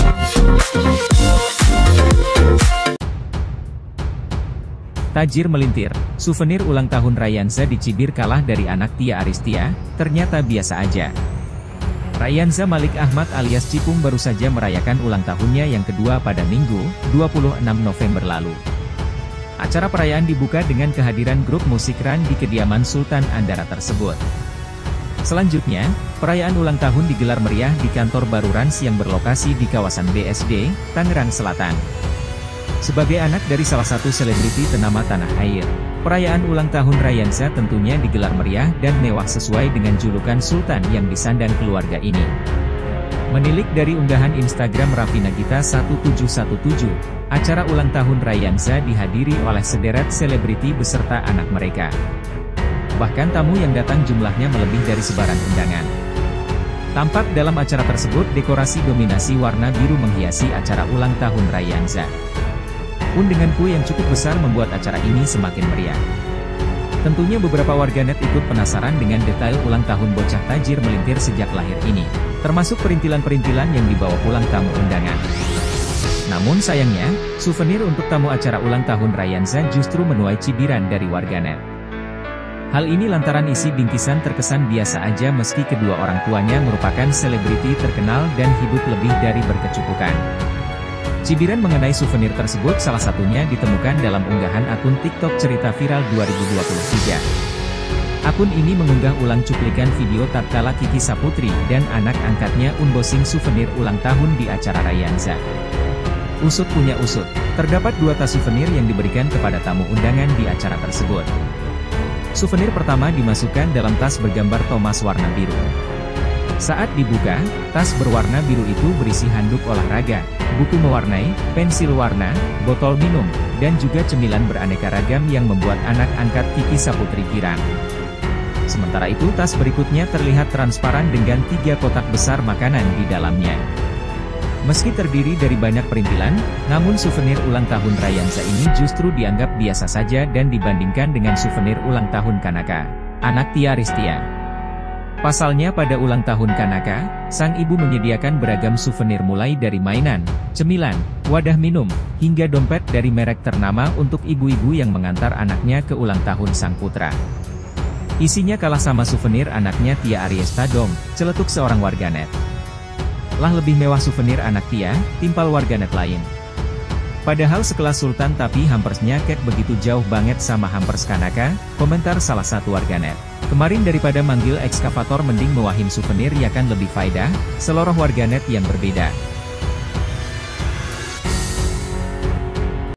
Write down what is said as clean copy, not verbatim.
Tajir melintir, souvenir ulang tahun Ryanza dicibir kalah dari anak Tia Aristia, ternyata biasa aja. Ryanza Malik Ahmad alias Cipung baru saja merayakan ulang tahunnya yang kedua pada Minggu, 26 November lalu. Acara perayaan dibuka dengan kehadiran grup musik Ran di kediaman Sultan Andara tersebut. Selanjutnya, perayaan ulang tahun digelar meriah di kantor baru Rans yang berlokasi di kawasan BSD, Tangerang Selatan. Sebagai anak dari salah satu selebriti ternama tanah air, perayaan ulang tahun Ryanza tentunya digelar meriah dan mewah sesuai dengan julukan Sultan yang disandang keluarga ini. Menilik dari unggahan Instagram Raffi Nagita 1717, acara ulang tahun Ryanza dihadiri oleh sederet selebriti beserta anak mereka. Bahkan tamu yang datang jumlahnya melebih dari sebaran undangan. Tampak dalam acara tersebut dekorasi dominasi warna biru menghiasi acara ulang tahun Ryanza. Pun dengan kue yang cukup besar membuat acara ini semakin meriah. Tentunya beberapa warganet ikut penasaran dengan detail ulang tahun bocah tajir melintir sejak lahir ini, termasuk perintilan-perintilan yang dibawa pulang tamu undangan. Namun sayangnya, souvenir untuk tamu acara ulang tahun Ryanza justru menuai cibiran dari warganet. Hal ini lantaran isi bingkisan terkesan biasa aja meski kedua orang tuanya merupakan selebriti terkenal dan hidup lebih dari berkecukupan. Cibiran mengenai souvenir tersebut salah satunya ditemukan dalam unggahan akun TikTok Cerita Viral 2023. Akun ini mengunggah ulang cuplikan video tatkala Kiki Saputri dan anak angkatnya unboxing souvenir ulang tahun di acara Ryanza. Usut punya usut, terdapat 2 tas souvenir yang diberikan kepada tamu undangan di acara tersebut. Souvenir pertama dimasukkan dalam tas bergambar Thomas warna biru. Saat dibuka, tas berwarna biru itu berisi handuk olahraga, buku mewarnai, pensil warna, botol minum, dan juga cemilan beraneka ragam yang membuat anak angkat Kiki Saputri girang. Sementara itu tas berikutnya terlihat transparan dengan 3 kotak besar makanan di dalamnya. Meski terdiri dari banyak perintilan, namun souvenir ulang tahun Ryanza ini justru dianggap biasa saja dan dibandingkan dengan souvenir ulang tahun Kanaka, anak Tia Aristia. Pasalnya pada ulang tahun Kanaka, sang ibu menyediakan beragam souvenir mulai dari mainan, cemilan, wadah minum, hingga dompet dari merek ternama untuk ibu-ibu yang mengantar anaknya ke ulang tahun sang putra. Isinya kalah sama souvenir anaknya Tia Ariesta dong, celetuk seorang warganet. Lah lebih mewah souvenir anak Tia, timpal warganet lain. Padahal sekelas Sultan tapi hampersnya kek begitu jauh banget sama hampers Kanaka, komentar salah satu warganet. Kemarin daripada manggil ekskavator mending mewahim souvenir ya kan lebih faedah, seloroh warganet yang berbeda.